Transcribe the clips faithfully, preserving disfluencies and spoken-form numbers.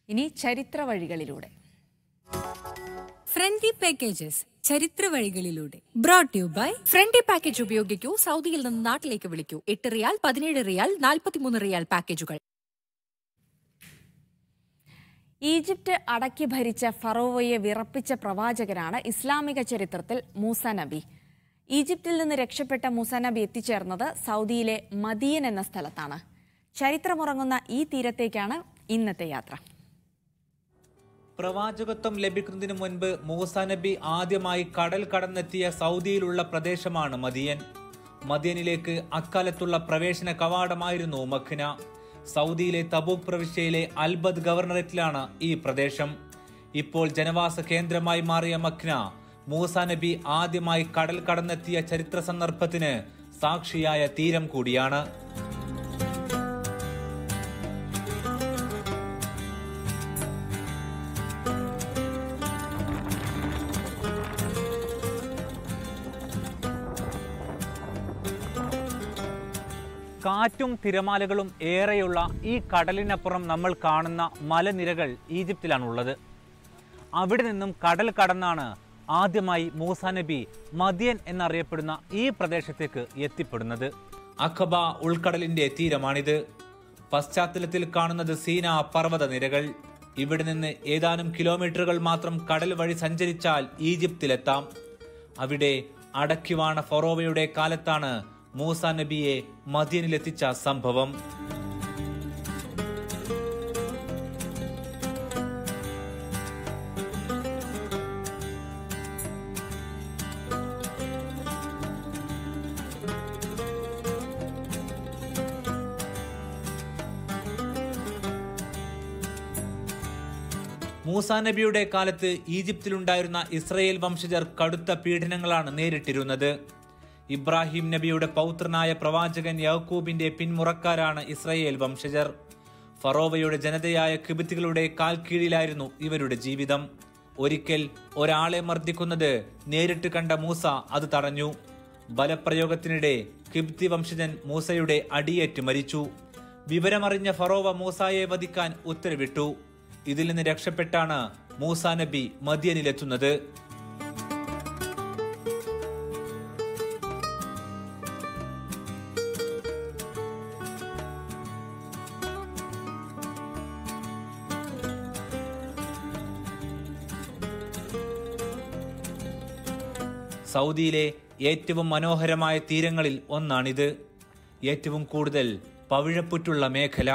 ഇനി ചരിത്ര വഴികളിലൂടെ. ഫ്രണ്ട്ലി പാക്കേജസ് ചരിത്ര വഴികളിലൂടെ brought you by. Friendly package ഉപയോഗിക്കൂ. സൗദിയിൽ നിന്ന് നാട്ടിലേക്ക് വിളിക്കൂ. എട്ട് റിയാൽ, പതിനേഴ് റിയാൽ, നാൽപ്പത്തിമൂന്ന് റിയാൽ പാക്കേജുകൾ. ഈജിപ്ത് അടക്കി ഭരിച്ച ഫറോവയെ വിറപ്പിച്ച പ്രവാചകനാണ് ഇസ്ലാമിക ചരിത്രത്തിൽ മൂസ നബി. ഈജിപ്തിൽ നിന്ന് രക്ഷപ്പെട്ട മൂസ നബി എത്തിച്ചേർന്നത് സൗദിയിലെ മദിയൻ എന്ന സ്ഥലത്താണ്. ചരിത്രമുറങ്ങുന്ന ഈ തീരത്തേക്കാണ് ഇന്നത്തെ യാത്ര. പ്രവാചകത്വം ലഭിക്കുന്നതിന് മുൻപ് മൂസ നബി ആദ്യമായി കടൽ കടന്നെത്തിയ സൗദിയിലുള്ള പ്രദേശമാണ് മദിയൻ. മദിയനിലേക്ക് അക്കാലത്തുള്ള പ്രവേശന കവാടമായിരുന്നു മഖ്ന. സൗദിയിലെ തബൂക്ക് പ്രവിശ്യയിലെ അൽബദ് ഗവർണറേറ്റിലാണ് ഈ പ്രദേശം. ഇപ്പോൾ ജനവാസ കേന്ദ്രമായി മാറിയ മഖ്ന മൂസ നബി ആദ്യമായി കടൽ കടന്നെത്തിയ ചരിത്ര സന്ദർഭത്തിന് സാക്ഷിയായ തീരം കൂടിയാണ്. കാറ്റും തിരമാലകളും ഏറെയുള്ള ഈ കടലിനപ്പുറം നമ്മൾ കാണുന്ന മലനിരകൾ ഈജിപ്തിലാണുള്ളത്. അവിടെ നിന്നും കടൽ കടന്നാണ് ആദ്യമായി മൂസ നബി മദിയൻ എന്നറിയപ്പെടുന്ന ഈ പ്രദേശത്തേക്ക് എത്തിപ്പെടുന്നത്. അഖബ ഉൾക്കടലിന്റെ തീരമാണിത്. പശ്ചാത്തലത്തിൽ കാണുന്നത് സീന പർവ്വത നിരകൾ. ഇവിടെ നിന്ന് ഏതാനും കിലോമീറ്ററുകൾ മാത്രം കടൽ വഴി സഞ്ചരിച്ചാൽ ഈജിപ്തിലെത്താം. അവിടെ അടക്കിവാണ ഫറോവയുടെ കാലത്താണ് മൂസ നബിയെ മദിയനിലെത്തിച്ച സംഭവം. മൂസ നബിയുടെ കാലത്ത് ഈജിപ്തിലുണ്ടായിരുന്ന ഇസ്രയേൽ വംശജർ കടുത്ത പീഡനങ്ങളാണ് നേരിട്ടിരുന്നത്. ഇബ്രാഹിം നബിയുടെ പൗത്രനായ പ്രവാചകൻ യാക്കൂബിന്റെ പിന്മുറക്കാരാണ് ഇസ്രയേൽ വംശജർ. ഫറോവയുടെ ജനതയായ കിബിത്തികളുടെ കാൽ കീഴിലായിരുന്നു ഇവരുടെ ജീവിതം. ഒരിക്കൽ ഒരാളെ മർദ്ദിക്കുന്നത് നേരിട്ട് കണ്ട മൂസ അത് തടഞ്ഞു. ബലപ്രയോഗത്തിനിടെ കിബ്തി വംശജൻ മൂസയുടെ അടിയേറ്റ് മരിച്ചു. വിവരമറിഞ്ഞ ഫറോവ മൂസായെ വധിക്കാൻ ഉത്തരവിട്ടു. ഇതിൽ നിന്ന് രക്ഷപ്പെട്ടാണ് മൂസ നബി മദിയനിലെത്തുന്നത്. സൗദിയിലെ ഏറ്റവും മനോഹരമായ തീരങ്ങളിൽ ഒന്നാണിത്. ഏറ്റവും കൂടുതൽ പവിഴപ്പുറ്റുള്ള മേഖല.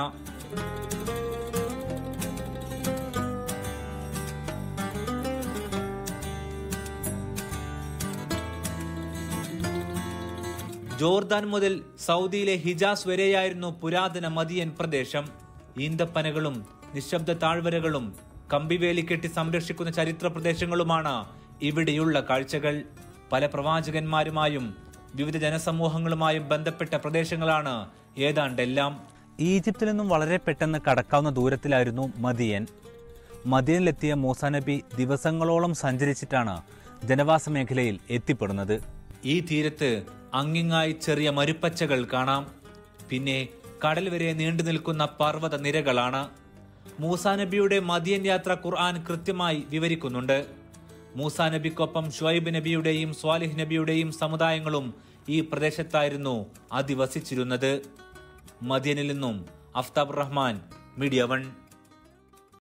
ജോർദാൻ മുതൽ സൗദിയിലെ ഹിജാസ് വരെയായിരുന്നു പുരാതന മദിയൻ പ്രദേശം. ഈന്തപ്പനകളും നിശബ്ദ താഴ്വരകളും കമ്പിവേലി കെട്ടി സംരക്ഷിക്കുന്ന ചരിത്ര പ്രദേശങ്ങളുമാണ് ഇവിടെയുള്ള കാഴ്ചകൾ. പല പ്രവാചകന്മാരുമായും വിവിധ ജനസമൂഹങ്ങളുമായും ബന്ധപ്പെട്ട പ്രദേശങ്ങളാണ് ഏതാണ്ടെല്ലാം. ഈജിപ്തിൽ നിന്നും വളരെ പെട്ടെന്ന് കടക്കാവുന്ന ദൂരത്തിലായിരുന്നു മദിയൻ. മദിയനിലെത്തിയ മൂസ നബി ദിവസങ്ങളോളം സഞ്ചരിച്ചിട്ടാണ് ജനവാസ മേഖലയിൽ എത്തിപ്പെടുന്നത്. ഈ തീരത്ത് അങ്ങിങ്ങായി ചെറിയ മരുപ്പച്ചകൾ കാണാം. പിന്നെ കടൽ വരെ നീണ്ടു നിൽക്കുന്ന പർവ്വത നിരകളാണ്. മൂസ നബിയുടെ മദിയൻ യാത്ര ഖുർആൻ കൃത്യമായി വിവരിക്കുന്നുണ്ട്. മൂസ നബിക്കൊപ്പം ഷുഐബ് നബിയുടെയും സ്വാലിഹ് നബിയുടെയും സമുദായങ്ങളും ഈ പ്രദേശത്തായിരുന്നു അധിവസിച്ചിരുന്നത്. മദിയനിൽ നിന്നും അഫ്താബ് റഹ്മാൻ, മീഡിയ വൺ.